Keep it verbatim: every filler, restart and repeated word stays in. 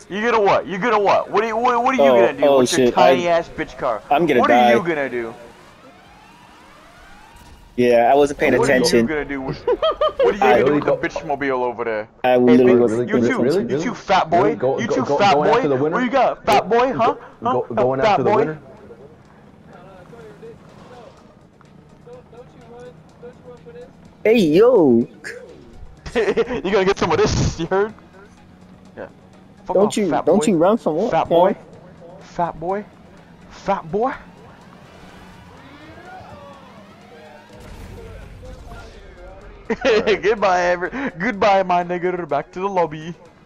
You gonna what? You gonna what? What are you, what, what are you Oh, gonna do oh with your shit! tiny I, ass bitch car? I'm gonna What die. are you gonna do? Yeah, I wasn't paying What are you attention. gonna do with? What are you I, gonna do Really with the go. bitch mobile over there? I Hey, literally big, Really, wasn't really, you paying really, too, really, attention. you really, too fat really. boy, Go, you go, too go, fat going boy. after the What winner. you got, fat Go, boy? Huh? go, Huh? go, Uh, going fat after the boy? winner. Hey yo, You gonna get some of this? You heard? Yeah. Fuck don't off, you fat don't boy. you run from what, Fat Quan? boy. Fat boy. Fat boy. All right. Goodbye, ever. Goodbye, my nigga. Back to the lobby.